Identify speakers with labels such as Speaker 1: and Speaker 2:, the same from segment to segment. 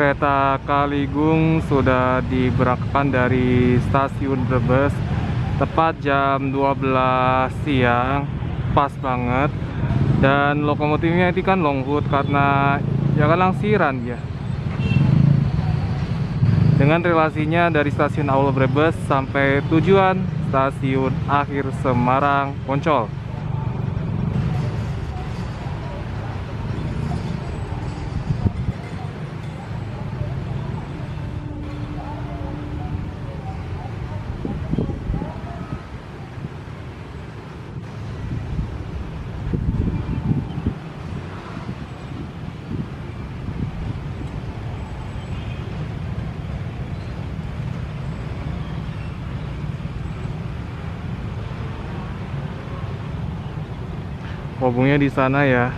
Speaker 1: Kereta Kaligung sudah diberangkatkan dari stasiun Brebes tepat jam 12 siang, pas banget. Dan lokomotifnya ini kan longhood karena ya kan langsiran ya. Dengan relasinya dari stasiun awal Brebes sampai tujuan stasiun akhir Semarang Poncol. Hubungnya di sana ya,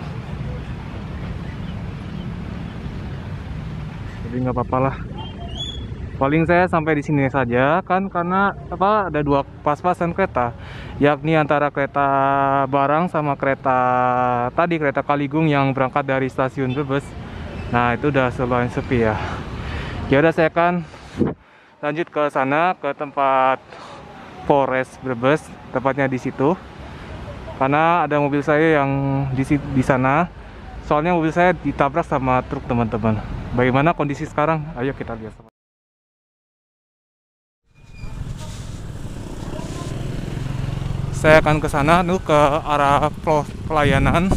Speaker 1: jadi nggak apa-apa lah. Paling saya sampai di sini saja kan, karena apa, ada dua pas-pasan kereta, yakni antara kereta barang sama kereta tadi, kereta Kaligung yang berangkat dari stasiun Brebes. Nah itu udah lumayan sepi ya. Ya udah, saya kan lanjut ke sana, ke tempat Polres Brebes, tepatnya di situ. Karena ada mobil saya yang di sana. Soalnya mobil saya ditabrak sama truk, teman-teman. Bagaimana kondisi sekarang? Ayo kita lihat. Saya akan ke sana tuh, ke arah pelayanan.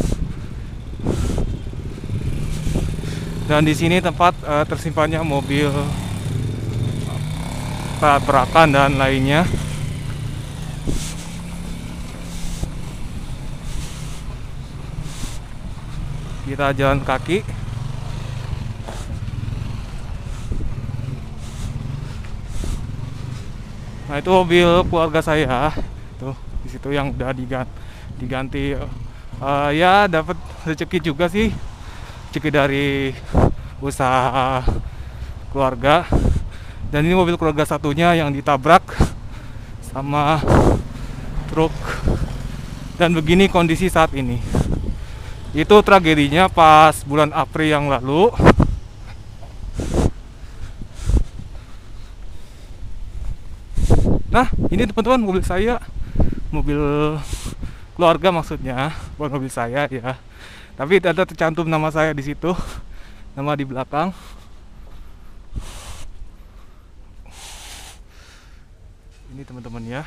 Speaker 1: Dan di sini tempat tersimpannya mobil tabrakan dan lainnya. Kita jalan kaki. Nah itu mobil keluarga saya tuh di situ yang udah diganti. Ya dapat rezeki juga sih, rezeki dari usaha keluarga. Dan ini mobil keluarga satunya yang ditabrak sama truk. Dan begini kondisi saat ini. Itu tragedinya pas bulan April yang lalu. Nah, ini teman-teman mobil saya, mobil keluarga maksudnya, bukan mobil saya ya. Tapi ada tercantum nama saya di situ, nama di belakang. Ini teman-teman ya.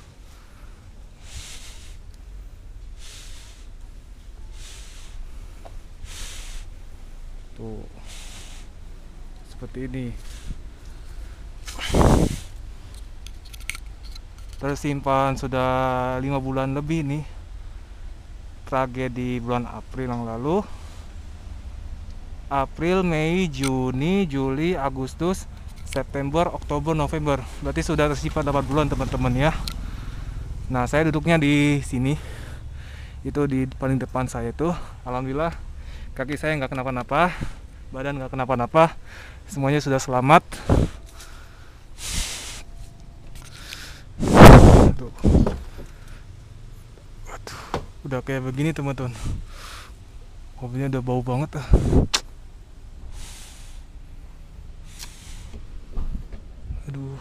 Speaker 1: Tuh, seperti ini. Tersimpan sudah 5 bulan lebih nih. Tragedi bulan April yang lalu. April, Mei, Juni, Juli, Agustus, September, Oktober, November. Berarti sudah tersimpan 8 bulan teman-teman ya. Nah, saya duduknya di sini. Itu di paling depan saya tuh. Alhamdulillah kaki saya nggak kenapa-napa, badan nggak kenapa-napa, semuanya sudah selamat. Tuh. Waduh, udah kayak begini teman-teman, mobilnya udah bau banget. Aduh,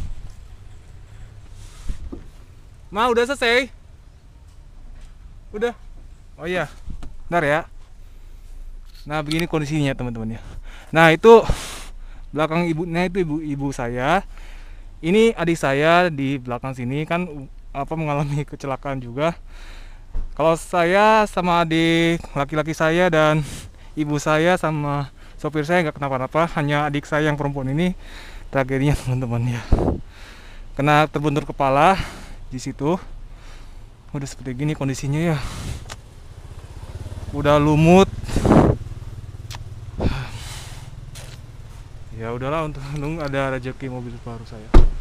Speaker 1: udah selesai? Udah? Oh iya, bentar ya. Nah begini kondisinya teman-teman ya. Nah itu belakang ibunya itu ibu saya. Ini adik saya di belakang sini kan mengalami kecelakaan juga. Kalau saya sama adik laki-laki saya dan ibu saya sama sopir saya nggak kenapa-napa. Hanya adik saya yang perempuan ini tragedinya teman-teman ya. Kena terbentur kepala di situ. Udah seperti gini kondisinya ya. Udah lumut. Ya udahlah, untung ada rezeki mobil baru saya.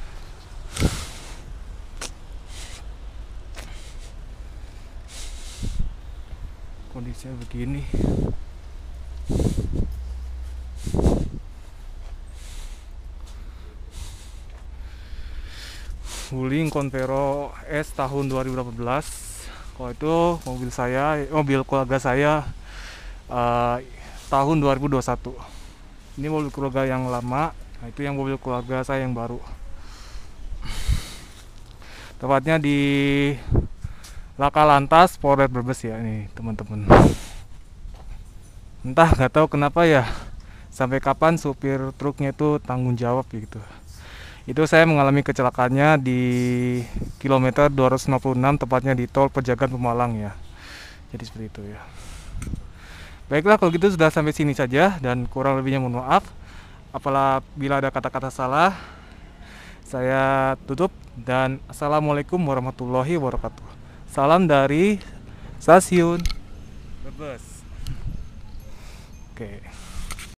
Speaker 1: Kondisinya begini. Wuling Convero S tahun 2018. Kalau itu mobil keluarga saya tahun 2021. Ini mobil keluarga yang lama. Nah, itu yang mobil keluarga saya yang baru. Tepatnya di Laka Lantas Polres Brebes ya ini teman-teman. Entah nggak tahu kenapa ya, sampai kapan supir truknya itu tanggung jawab gitu. Itu saya mengalami kecelakaannya di kilometer 256, tepatnya di tol Pejagan Pemalang ya. Jadi seperti itu ya. Baiklah, kalau gitu sudah sampai sini saja, dan kurang lebihnya mohon maaf. Apabila ada kata-kata salah, saya tutup, dan assalamualaikum warahmatullahi wabarakatuh. Salam dari stasiun Brebes. Oke.